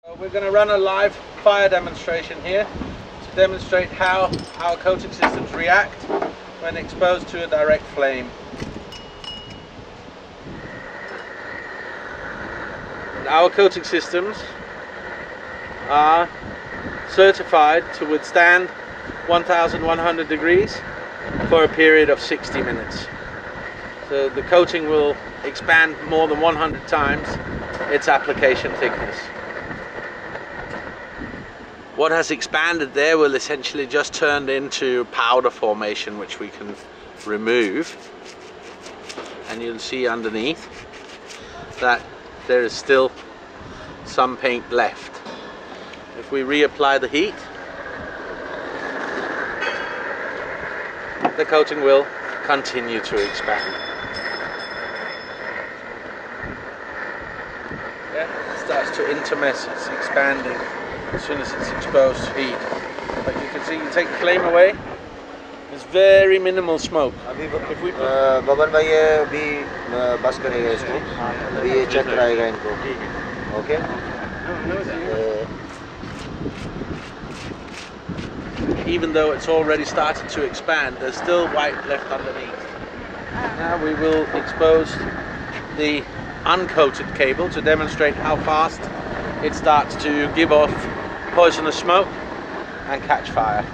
We're going to run a live fire demonstration here to demonstrate how our coating systems react when exposed to a direct flame. Our coating systems are certified to withstand 1100 degrees for a period of 60 minutes. So the coating will expand more than 100 times its application thickness. What has expanded there will essentially just turn into powder formation, which we can remove, and you'll see underneath that there is still some paint left. If we reapply the heat, the coating will continue to expand. Yeah, it starts to intermess, it's expanding as soon as it's exposed to heat. But you can see, you take the flame away, there's very minimal smoke. If we put Baban भाई ये भी बस करेगा इसको, अभी ये check कराएगा इनको, okay? Even though it's already started to expand, there's still white left underneath. Now we will expose the uncoated cable to demonstrate how fast it starts to give off poisonous smoke and catch fire.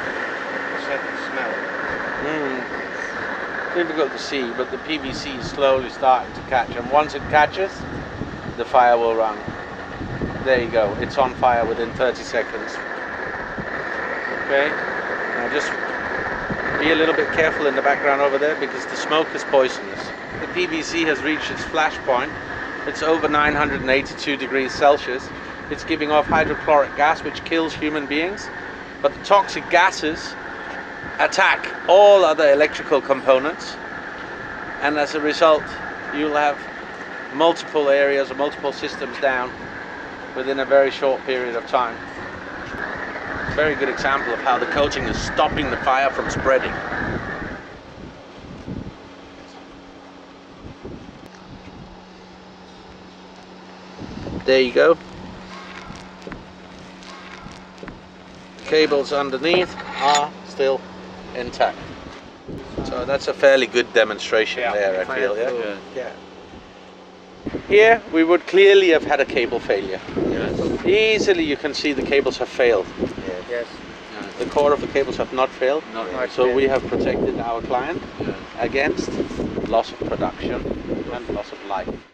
Difficult to see, but the PVC is slowly starting to catch, and once it catches, the fire will run. There you go, it's on fire within 30 seconds. Okay, now just be a little bit careful in the background over there because the smoke is poisonous. The PVC has reached its flash point. It's over 982 degrees Celsius. It's giving off hydrochloric gas, which kills human beings, but the toxic gases attack all other electrical components, and as a result you'll have multiple areas or multiple systems down within a very short period of time. Very good example of how the coating is stopping the fire from spreading. There you go. The cables underneath are still intact. So that's a fairly good demonstration there, I feel. Yeah. Here we would clearly have had a cable failure. Yes. Easily you can see the cables have failed. Yes. The core of the cables have not failed. So we have protected our client against loss of production and loss of life.